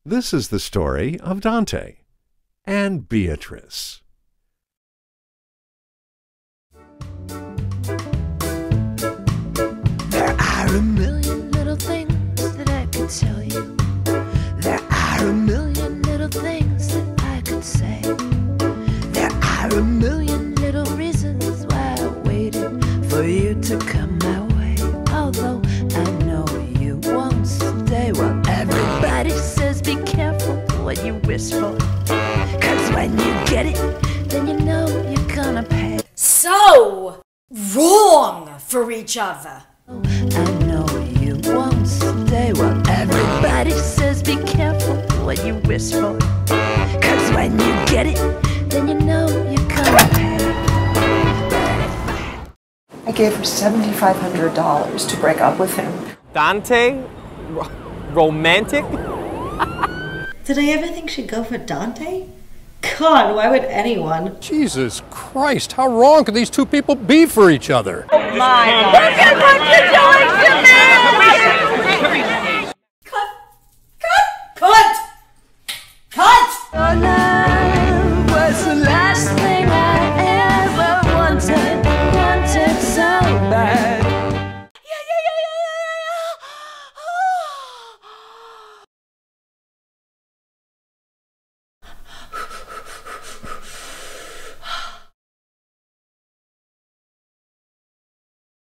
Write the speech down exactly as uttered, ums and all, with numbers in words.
This is the story of Dante and Beatrice. There are a million little things that I could tell you. There are a million little things that I could say. There are a million little reasons why I waited for you to come my way. Although I know you won't stay. Well, everybody says be careful what you wish for, 'cause when you get it, then you know you're gonna pay. So wrong for each other. I know you won't stay. Well, everybody says be careful what you wish for, 'cause when you get it, then you know you're gonna pay. I gave her seventy-five hundred dollars to break up with him. Dante? R romantic? Did I ever think she'd go for Dante? God, why would anyone? Jesus Christ, how wrong could these two people be for each other? Oh my God. Look at what you're doing to me!